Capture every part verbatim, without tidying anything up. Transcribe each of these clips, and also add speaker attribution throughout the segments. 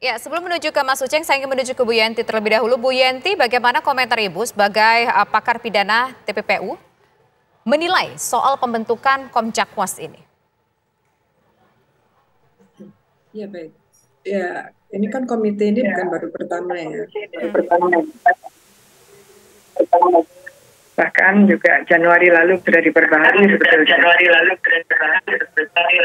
Speaker 1: Ya, sebelum menuju ke Mas Uceng, saya ingin menuju ke Bu Yenti terlebih dahulu. Bu Yenti, bagaimana komentar Ibu sebagai uh, pakar pidana T P P U menilai soal pembentukan Komjakwas ini?
Speaker 2: Ya baik, ya ini kan komite ini bukan baru pertama ya. Bahkan juga Januari lalu sudah diperbahagi sebetulnya. Januari lalu sudah diperbahagi.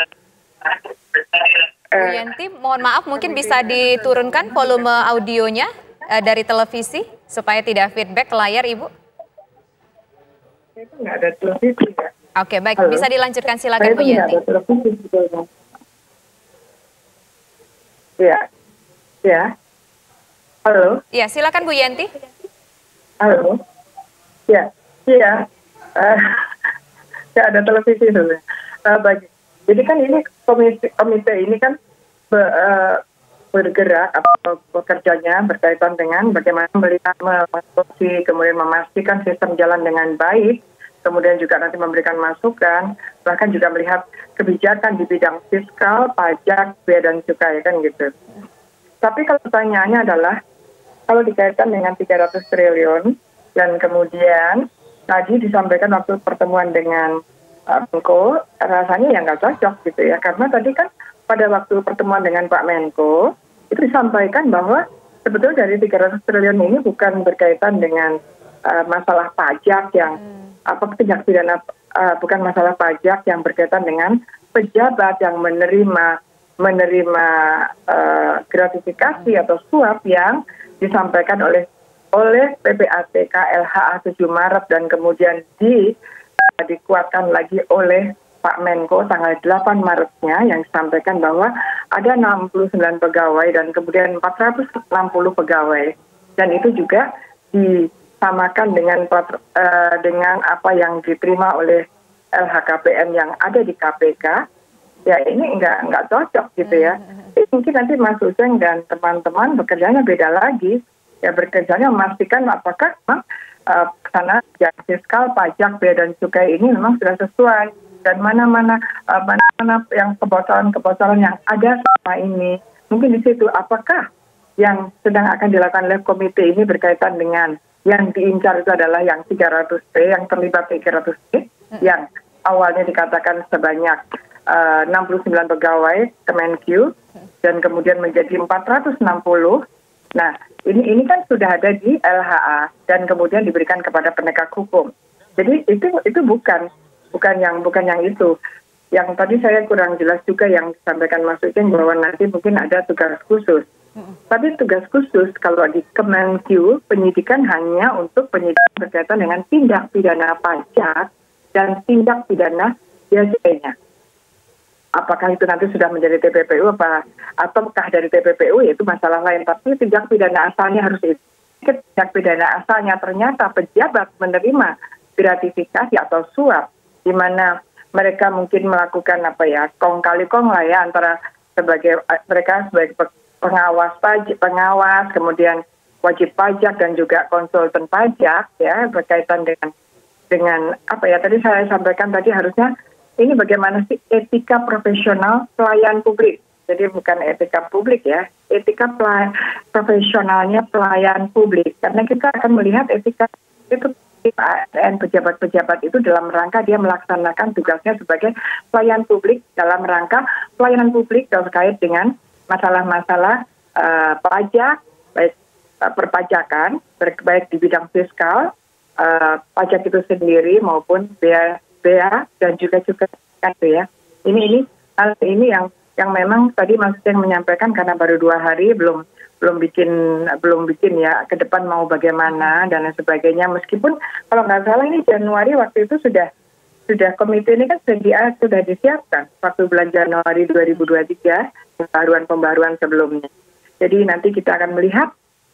Speaker 1: Bu Yenti, mohon maaf mungkin bisa diturunkan volume audionya uh, dari televisi supaya tidak feedback ke layar Ibu.
Speaker 2: Itu nggak ada televisi ya.
Speaker 1: Oke, baik.
Speaker 2: Halo?
Speaker 1: Bisa dilanjutkan silakan Bu
Speaker 2: Itu nggak
Speaker 1: Yenti.
Speaker 2: ada televisi sebetulnya. Ya, ya. Halo?
Speaker 1: Ya, silakan Bu Yenti.
Speaker 2: Halo? Ya, iya. Uh, nggak ada televisi sebenarnya. Uh, bagi, jadi kan ini komite, komite ini kan be, uh, bergerak atau bekerjanya berkaitan dengan bagaimana melihat, mengadopsi, kemudian memastikan sistem jalan dengan baik, kemudian juga nanti memberikan masukan, bahkan juga melihat kebijakan di bidang fiskal, pajak, bea dan cukai, kan gitu. Tapi kalau pertanyaannya adalah, kalau dikaitkan dengan tiga ratus triliun, dan kemudian tadi disampaikan waktu pertemuan dengan uh, Menko, rasanya ya nggak cocok gitu ya, karena tadi kan pada waktu pertemuan dengan Pak Menko, itu disampaikan bahwa sebetulnya dari tiga ratus triliun ini bukan berkaitan dengan uh, masalah pajak yang, hmm. apa tindak pidana, uh, bukan masalah pajak yang berkaitan dengan pejabat yang menerima menerima uh, gratifikasi hmm. atau suap yang disampaikan oleh oleh P P A T K L H A tujuh Maret dan kemudian di, uh, dikuatkan lagi oleh Pak Menko tanggal delapan Maretnya yang disampaikan bahwa ada enam puluh sembilan pegawai dan kemudian empat ratus enam puluh pegawai, dan itu juga disamakan dengan uh, dengan apa yang diterima oleh L H K P N yang ada di K P K. Ya ini enggak enggak cocok gitu ya. Jadi mungkin nanti Mas Uceng dan teman-teman bekerjanya beda lagi. Ya bekerjanya memastikan apakah memang uh, sana yang fiskal, pajak, bea dan cukai ini memang sudah sesuai, dan mana-mana uh, mana-mana yang kebocoran-kebocoran yang ada selama ini. Mungkin di situ apakah yang sedang akan dilakukan oleh komite ini berkaitan dengan yang diincar itu adalah yang tiga ratus T, yang terlibat tiga ratus T, yang awalnya dikatakan sebanyak uh, enam puluh sembilan pegawai Kemenkyu dan kemudian menjadi empat ratus enam puluh. Nah, ini ini kan sudah ada di L H A dan kemudian diberikan kepada penegak hukum. Jadi itu itu bukan bukan yang bukan yang itu. Yang tadi saya kurang jelas juga yang disampaikan Mas Uceng bahwa nanti mungkin ada tugas khusus. Tapi tugas khusus kalau di Kemenkyu penyidikan hanya untuk penyidikan berkaitan dengan tindak pidana pajak dan tindak pidana bea cukainya. Apakah itu nanti sudah menjadi T P P U apa ataukah dari T P P U, yaitu masalah lain. Tapi tindak pidana asalnya harus itu. Tindak pidana asalnya ternyata pejabat menerima gratifikasi atau suap, di mana mereka mungkin melakukan apa ya kong kali kong lah ya antara sebagai mereka sebagai pengawas pajak, pengawas kemudian wajib pajak dan juga konsultan pajak ya berkaitan dengan dengan apa ya tadi saya sampaikan tadi harusnya. Ini bagaimana sih etika profesional pelayan publik. Jadi bukan etika publik ya, etika pelayan, profesionalnya pelayan publik. Karena kita akan melihat etika itu dan pejabat-pejabat itu dalam rangka dia melaksanakan tugasnya sebagai pelayan publik dalam rangka pelayanan publik terkait dengan masalah-masalah uh, pajak, baik uh, perpajakan, baik di bidang fiskal, uh, pajak itu sendiri maupun bea bea dan juga juga itu ya. Ini ini hal ini yang yang memang tadi Mas Uceng menyampaikan karena baru dua hari belum belum bikin belum bikin ya ke depan mau bagaimana dan lain sebagainya. Meskipun kalau nggak salah ini Januari waktu itu sudah sudah komite ini kan sudah sudah disiapkan waktu bulan Januari dua ribu dua puluh tiga pembaruan-pembaruan sebelumnya. Jadi nanti kita akan melihat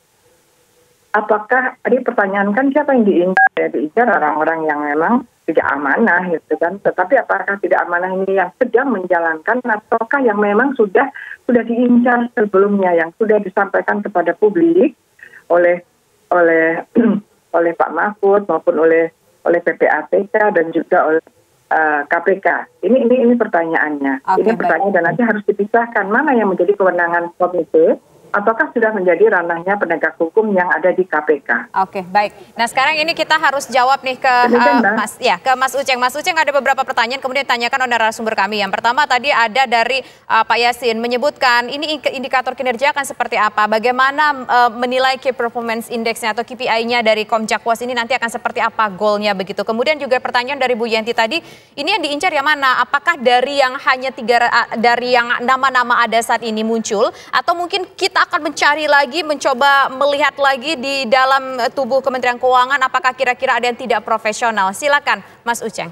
Speaker 2: apakah tadi pertanyaan kan siapa yang diincar ya diincar orang-orang yang memang tidak amanah gitu kan, tetapi apakah tidak amanah ini yang sedang menjalankan ataukah yang memang sudah sudah diincar sebelumnya yang sudah disampaikan kepada publik oleh oleh oleh Pak Mahfud maupun oleh oleh P P A T K dan juga oleh uh, K P K. Ini ini ini pertanyaannya. Okay, ini pertanyaan baik. Dan nanti harus dipisahkan mana yang menjadi kewenangan komite ataukah sudah menjadi ranahnya penegak hukum yang ada di K P K.
Speaker 1: Oke, baik. Nah sekarang ini kita harus jawab nih ke
Speaker 2: Demikian,
Speaker 1: uh, Mas, ya ke Mas Uceng. Mas Uceng ada beberapa pertanyaan kemudian ditanyakan oleh narasumber kami. Yang pertama tadi ada dari uh, Pak Yasin menyebutkan ini indikator kinerja akan seperti apa, bagaimana uh, menilai Key Performance Index-nya atau K P I-nya dari Komjakwas ini nanti akan seperti apa goalnya begitu. Kemudian juga pertanyaan dari Bu Yenti tadi, ini yang diincar yang mana? Apakah dari yang hanya tiga dari yang nama-nama ada saat ini muncul, atau mungkin kita akan mencari lagi, mencoba melihat lagi di dalam tubuh Kementerian Keuangan apakah kira-kira ada yang tidak profesional. Silakan Mas Uceng.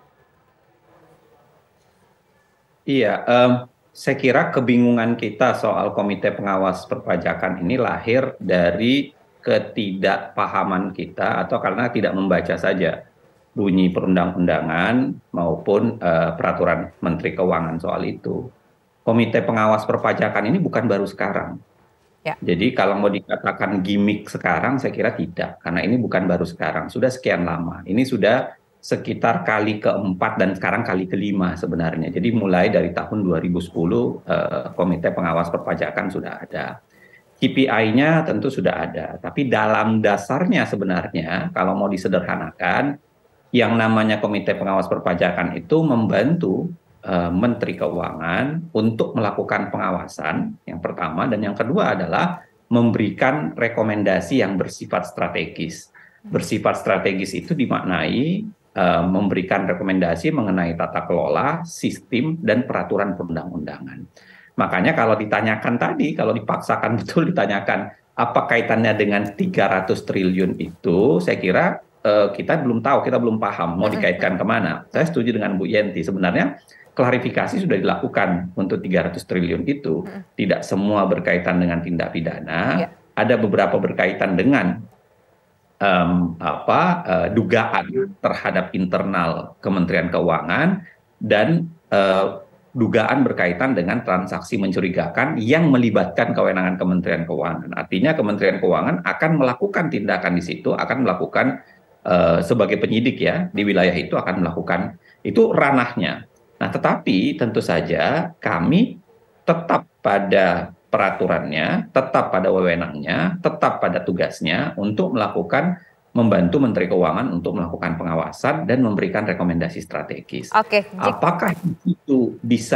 Speaker 3: Iya, um, saya kira kebingungan kita soal Komite Pengawas Perpajakan ini lahir dari ketidakpahaman kita atau karena tidak membaca saja bunyi perundang-undangan maupun uh, peraturan Menteri Keuangan soal itu. Komite Pengawas Perpajakan ini bukan baru sekarang. Ya. Jadi kalau mau dikatakan gimmick sekarang, saya kira tidak. Karena ini bukan baru sekarang, sudah sekian lama. Ini sudah sekitar kali keempat dan sekarang kali kelima sebenarnya. Jadi mulai dari tahun dua ribu sepuluh, eh, Komite Pengawas Perpajakan sudah ada. K P I-nya tentu sudah ada. Tapi dalam dasarnya sebenarnya, kalau mau disederhanakan, yang namanya Komite Pengawas Perpajakan itu membantu Menteri Keuangan untuk melakukan pengawasan yang pertama, dan yang kedua adalah memberikan rekomendasi yang bersifat strategis. Bersifat strategis itu dimaknai uh, memberikan rekomendasi mengenai tata kelola, sistem, dan peraturan perundang-undangan. Makanya kalau ditanyakan tadi, kalau dipaksakan betul ditanyakan apa kaitannya dengan tiga ratus triliun itu, saya kira uh, kita belum tahu, kita belum paham mau dikaitkan kemana. Saya setuju dengan Bu Yenti, sebenarnya klarifikasi sudah dilakukan untuk tiga ratus triliun itu. Hmm. Tidak semua berkaitan dengan tindak pidana, ya. Ada beberapa berkaitan dengan um, apa uh, dugaan terhadap internal Kementerian Keuangan dan uh, dugaan berkaitan dengan transaksi mencurigakan yang melibatkan kewenangan Kementerian Keuangan. Artinya Kementerian Keuangan akan melakukan tindakan di situ, akan melakukan uh, sebagai penyidik ya di wilayah itu akan melakukan itu ranahnya. Nah, tetapi tentu saja kami tetap pada peraturannya, tetap pada wewenangnya, tetap pada tugasnya untuk melakukan, membantu Menteri Keuangan untuk melakukan pengawasan dan memberikan rekomendasi strategis.
Speaker 1: Oke.
Speaker 3: Apakah itu bisa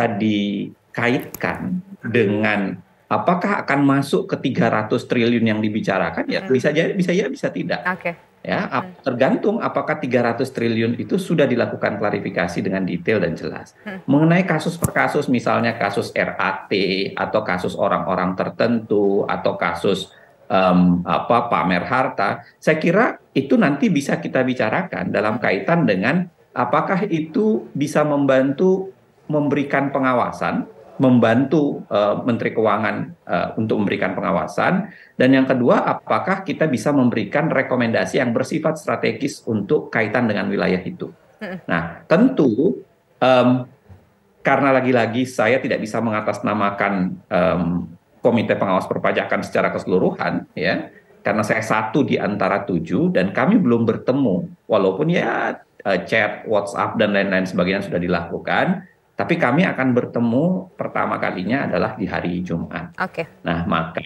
Speaker 3: dikaitkan dengan apakah akan masuk ke tiga ratus triliun yang dibicarakan? Ya, bisa jadi, bisa ya, bisa tidak.
Speaker 1: Oke.
Speaker 3: Ya, tergantung apakah tiga ratus triliun itu sudah dilakukan klarifikasi dengan detail dan jelas. Hmm. Mengenai kasus per kasus, misalnya kasus R A T atau kasus orang-orang tertentu atau kasus um, apa pamer harta, saya kira itu nanti bisa kita bicarakan dalam kaitan dengan apakah itu bisa membantu memberikan pengawasan, membantu uh, Menteri Keuangan uh, untuk memberikan pengawasan, dan yang kedua apakah kita bisa memberikan rekomendasi yang bersifat strategis untuk kaitan dengan wilayah itu. Nah tentu um, karena lagi-lagi saya tidak bisa mengatasnamakan um, Komite Pengawas Perpajakan secara keseluruhan ya, karena saya satu di antara tujuh dan kami belum bertemu, walaupun ya uh, chat, WhatsApp dan lain-lain sebagainya sudah dilakukan. Tapi kami akan bertemu pertama kalinya adalah di hari Jumat. Oke. Nah, maka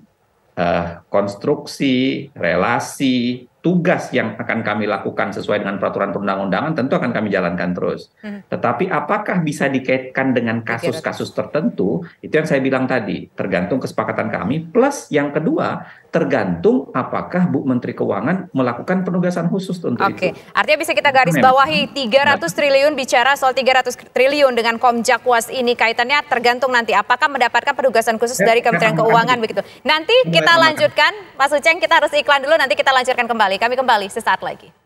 Speaker 3: uh, konstruksi, relasi, tugas yang akan kami lakukan sesuai dengan peraturan perundang-undangan tentu akan kami jalankan terus. Hmm. Tetapi apakah bisa dikaitkan dengan kasus-kasus tertentu? Itu yang saya bilang tadi, tergantung kesepakatan kami. Plus yang kedua, tergantung apakah Bu Menteri Keuangan melakukan penugasan khusus untuk
Speaker 1: Oke.
Speaker 3: itu.
Speaker 1: Artinya bisa kita garis bawahi tiga ratus triliun, bicara soal tiga ratus triliun dengan Komjakwas ini kaitannya tergantung nanti apakah mendapatkan penugasan khusus dari Kementerian Keuangan begitu. Nanti kita lanjutkan, Mas Uceng, kita harus iklan dulu, nanti kita lanjutkan kembali. Kami kembali sesaat lagi.